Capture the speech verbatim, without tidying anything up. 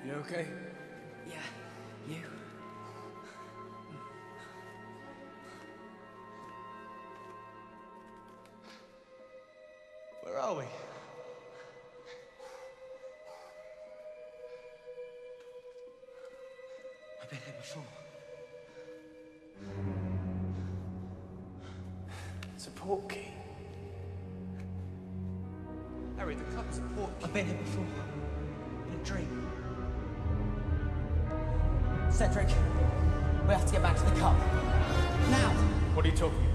You okay? Yeah, you? Where are we? I've been here before. Support key. Harry, the club support key. I've been here before. In a dream. Cedric, we have to get back to the cup. Now! What are you talking